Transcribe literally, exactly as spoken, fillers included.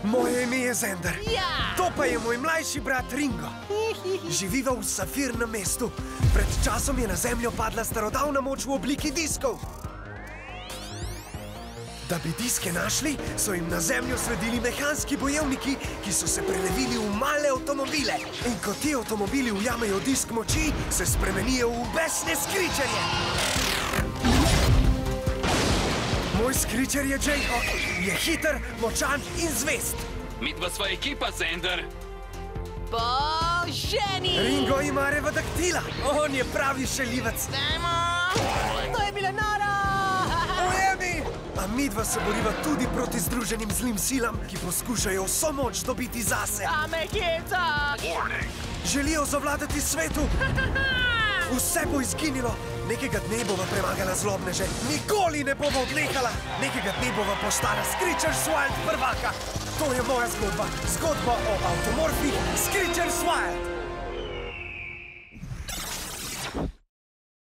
Moje ime je Zender. Ja! To pa je moj mlajši brat Ringo. Živiva v Safirnem mestu. Pred časom je na zemljo padla starodavna moč v obliki diskov. Da bi diske našli, so jim na zemljo sledili mehanski bojevniki, ki so se prelevili v male avtomobile. In ko ti avtomobili ujamejo disk moči, se spremenijo v besne skričerje. Moj skričer je Jayhawk. Je hiter, močan in zvest. Midva sva ekipa, Zender. Poženi! Ringo ima revodaktila. On je pravi šaljivec. Dajmo! To je bilo noro! Ujemi! A midva se boriva tudi proti združenim zlim silam, ki poskušajo vso moč dobiti zase. A me heca! Želijo zavladati svetu. Vse bo izginilo. Nekega dne bova premagala zlobneže. Nikoli ne bova odnehala. Nekega dne bova postala Screechers Wild prvaka. To je moja zgodba. Zgodba o avtomorfih Screechers Wild.